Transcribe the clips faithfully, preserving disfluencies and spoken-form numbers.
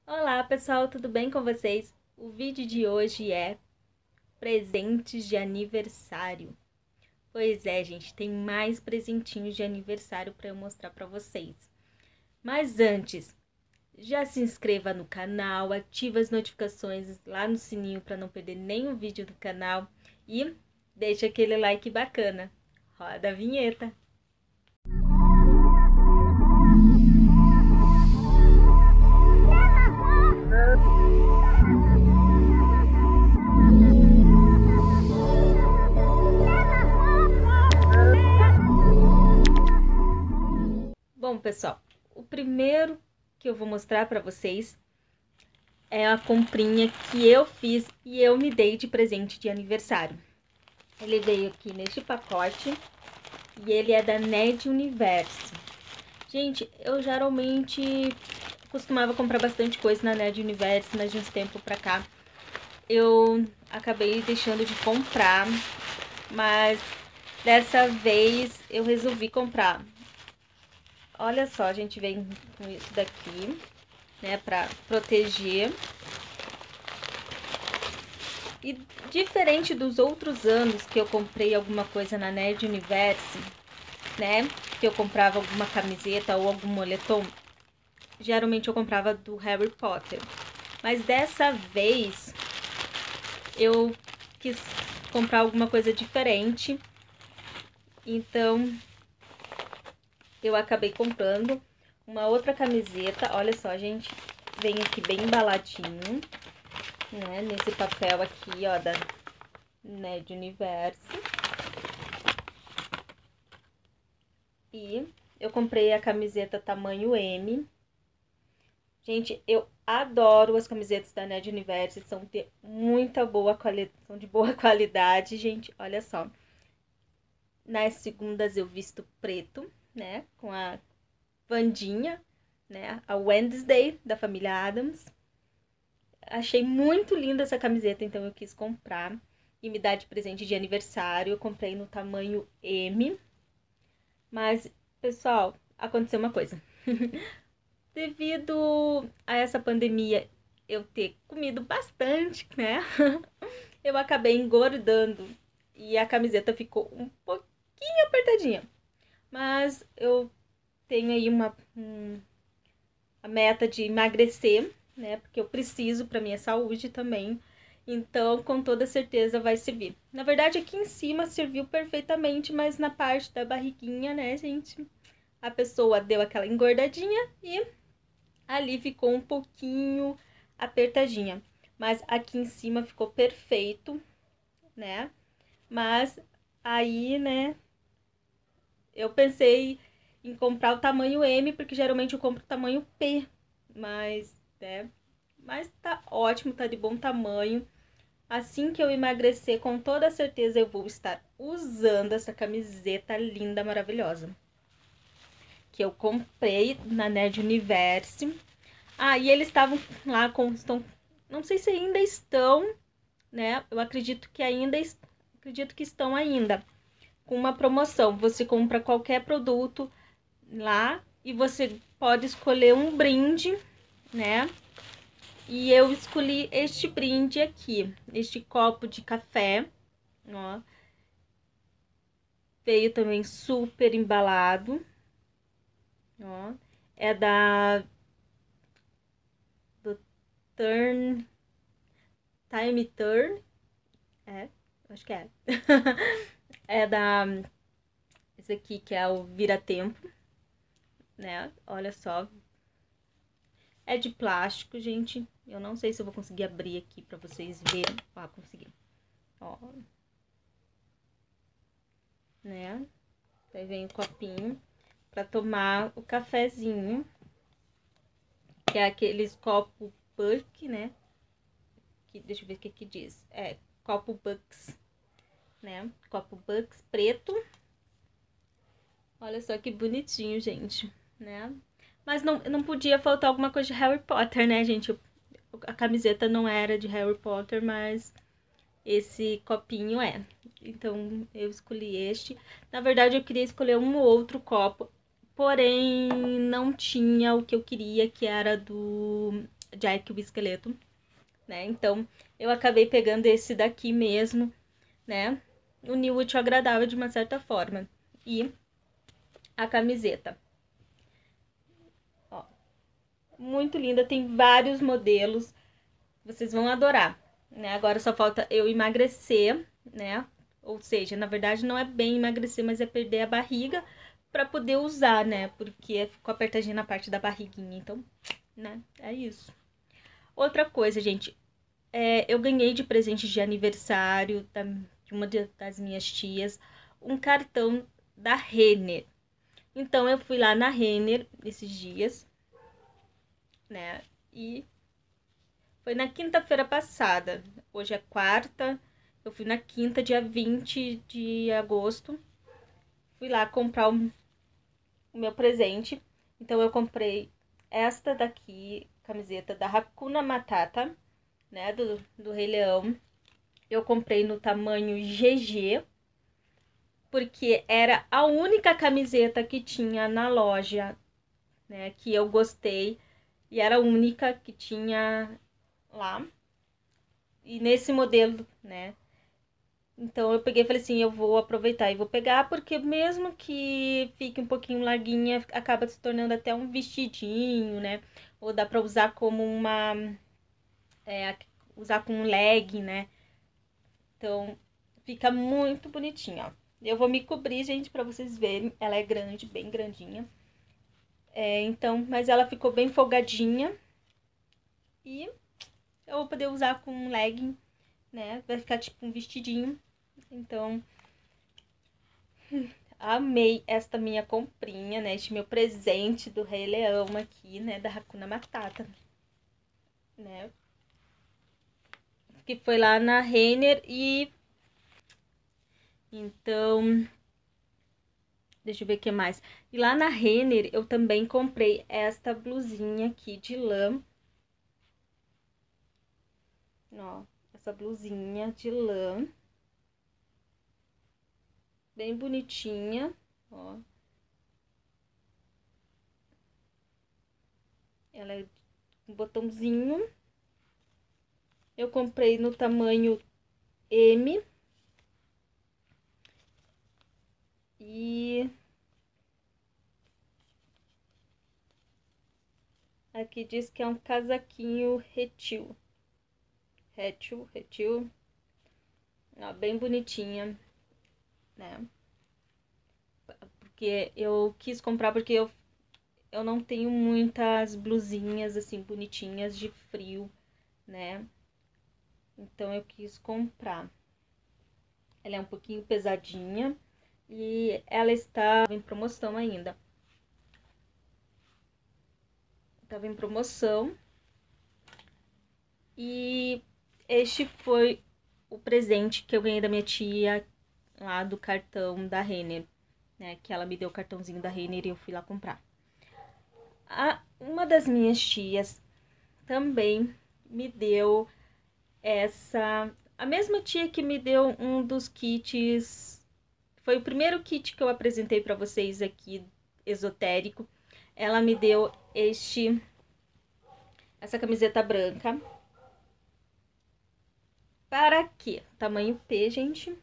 Olá pessoal, tudo bem com vocês? O vídeo de hoje é presentes de aniversário. Pois é, gente, tem mais presentinhos de aniversário para eu mostrar para vocês. Mas antes, já se inscreva no canal, ative as notificações lá no sininho para não perder nenhum vídeo do canal e deixa aquele like bacana. Roda a vinheta! Bom, pessoal, o primeiro que eu vou mostrar para vocês é a comprinha que eu fiz e eu me dei de presente de aniversário. Ele veio aqui neste pacote e ele é da Nerd Universe. Gente, eu geralmente costumava comprar bastante coisa na Nerd Universe, mas de uns tempos pra cá eu acabei deixando de comprar, mas dessa vez eu resolvi comprar. Olha só, a gente vem com isso daqui, né, pra proteger. E diferente dos outros anos que eu comprei alguma coisa na Nerd Universe, né, que eu comprava alguma camiseta ou algum moletom, geralmente eu comprava do Harry Potter. Mas dessa vez eu quis comprar alguma coisa diferente, então eu acabei comprando uma outra camiseta. Olha só, gente, vem aqui bem embaladinho, né, nesse papel aqui, ó, da Nerd Universe. E eu comprei a camiseta tamanho M. Gente, eu adoro as camisetas da Nerd Universe, são de muita boa qualidade, são de boa qualidade, gente, olha só. Nas segundas eu visto preto, né, com a Wandinha, né, a Wednesday da família Addams. Achei muito linda essa camiseta, então eu quis comprar e me dar de presente de aniversário. Eu comprei no tamanho M. Mas, pessoal, aconteceu uma coisa. Devido a essa pandemia eu ter comido bastante, né? Eu acabei engordando e a camiseta ficou um pouquinho apertadinha. Mas eu tenho aí uma, um, a meta de emagrecer, né? Porque eu preciso para minha saúde também. Então, com toda certeza vai servir. Na verdade, aqui em cima serviu perfeitamente, mas na parte da barriguinha, né, gente? A pessoa deu aquela engordadinha e ali ficou um pouquinho apertadinha. Mas aqui em cima ficou perfeito, né? Mas aí, né, eu pensei em comprar o tamanho M, porque geralmente eu compro o tamanho P. Mas, né, mas tá ótimo, tá de bom tamanho. Assim que eu emagrecer, com toda certeza eu vou estar usando essa camiseta linda, maravilhosa. Que eu comprei na Nerd Universe. Ah, e eles estavam lá com... Estão, não sei se ainda estão, né? Eu acredito que ainda... Acredito que estão ainda. Com uma promoção. Você compra qualquer produto lá e você pode escolher um brinde, né? E eu escolhi este brinde aqui. Este copo de café, ó. Veio também super embalado, ó. É da... do Turn... Time Turn. É, acho que é. É da... Esse aqui que é o Vira-Tempo, né? Olha só. É de plástico, gente. Eu não sei se eu vou conseguir abrir aqui pra vocês verem. Ah, consegui. Ó. Né? Aí vem o copinho pra tomar o cafezinho. Que é aqueles copo Buck, né? Que, deixa eu ver o que que diz. É, copo Bucks, né? Copo Bucks preto. Olha só que bonitinho, gente, né? Mas não, não podia faltar alguma coisa de Harry Potter, né, gente? A camiseta não era de Harry Potter, mas esse copinho é. Então, eu escolhi este. Na verdade, eu queria escolher um ou outro copo, porém, não tinha o que eu queria, que era do Jack o Esqueleto, né? Então, eu acabei pegando esse daqui mesmo, né? Unir o útil ao agradável de uma certa forma. E a camiseta. Ó, muito linda, tem vários modelos. Vocês vão adorar, né? Agora só falta eu emagrecer, né? Ou seja, na verdade não é bem emagrecer, mas é perder a barriga para poder usar, né? Porque ficou apertadinha na parte da barriguinha, então, né? É isso. Outra coisa, gente, é, eu ganhei de presente de aniversário da, de uma das minhas tias um cartão da Renner. Então eu fui lá na Renner esses dias, né? E foi na quinta-feira passada. Hoje é quarta. Eu fui na quinta, dia vinte de agosto. Fui lá comprar o, o meu presente. Então eu comprei esta daqui, camiseta da Hakuna Matata, né? Do, do Rei Leão. Eu comprei no tamanho G G. Porque era a única camiseta que tinha na loja, né? Que eu gostei. E era a única que tinha lá. E nesse modelo, né? Então eu peguei e falei assim, eu vou aproveitar e vou pegar, porque mesmo que fique um pouquinho larguinha, acaba se tornando até um vestidinho, né? Ou dá pra usar como uma... É, usar com um legging, né? Então fica muito bonitinha, ó. Eu vou me cobrir, gente, pra vocês verem. Ela é grande, bem grandinha. É, então, mas ela ficou bem folgadinha. E eu vou poder usar com um legging, né? Vai ficar tipo um vestidinho. Então, amei esta minha comprinha, né? Este meu presente do Rei Leão aqui, né? Da Hakuna Matata, né? Que foi lá na Renner e... Então... Deixa eu ver o que mais. E lá na Renner eu também comprei esta blusinha aqui de lã. Ó, essa blusinha de lã. Bem bonitinha, ó. Ela é um botãozinho. Eu comprei no tamanho M. E aqui diz que é um casaquinho retil. Retil, retil. Ó, bem bonitinha, né? Porque eu quis comprar porque eu, eu não tenho muitas blusinhas assim bonitinhas de frio, né? Então eu quis comprar. Ela é um pouquinho pesadinha e ela está em promoção ainda. Estava em promoção. E este foi o presente que eu ganhei da minha tia lá do cartão da Renner, né? Que ela me deu o cartãozinho da Renner e eu fui lá comprar. A, uma das minhas tias também me deu essa... A mesma tia que me deu um dos kits... Foi o primeiro kit que eu apresentei para vocês aqui, esotérico. Ela me deu este... Essa camiseta branca. Para quê? Tamanho P, gente.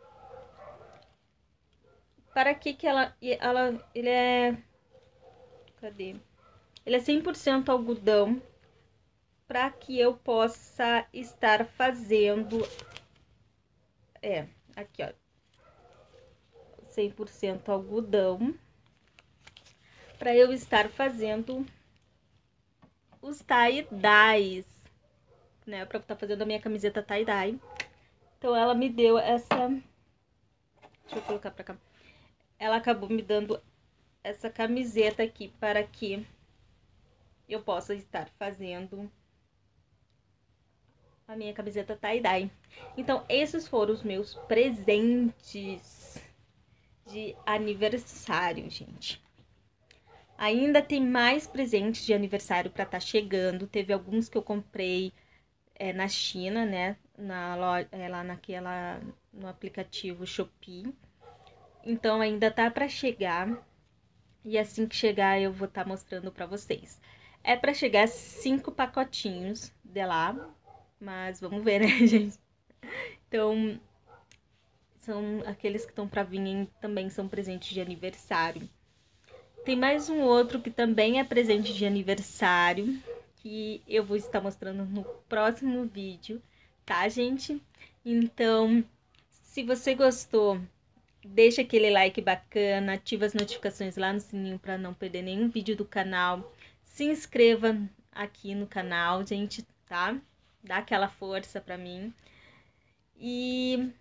Para que que ela... ela ele é... Cadê? Ele é cem por cento algodão. Para que eu possa estar fazendo... É, aqui, ó. cem por cento algodão. Para eu estar fazendo os tie-dyes, né? Para estar fazendo a minha camiseta tie-dye. Então, ela me deu essa... Deixa eu colocar pra cá. Ela acabou me dando essa camiseta aqui para que eu possa estar fazendo a minha camiseta tie-dye. Então, esses foram os meus presentes de aniversário, gente. Ainda tem mais presentes de aniversário para estar chegando. Teve alguns que eu comprei é, na China, né? Na loja, é, lá naquela, no aplicativo Shopee. Então ainda tá para chegar. E assim que chegar eu vou estar mostrando para vocês. É pra chegar a cinco pacotinhos de lá, mas vamos ver, né, gente? Então, são aqueles que estão pra vir em- também são presentes de aniversário. Tem mais um outro que também é presente de aniversário, que eu vou estar mostrando no próximo vídeo, tá, gente? Então, se você gostou, deixa aquele like bacana, ativa as notificações lá no sininho para não perder nenhum vídeo do canal. Se inscreva aqui no canal, gente, tá? Dá aquela força para mim. E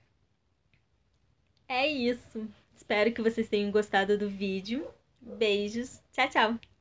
é isso. Espero que vocês tenham gostado do vídeo. Beijos. Tchau, tchau.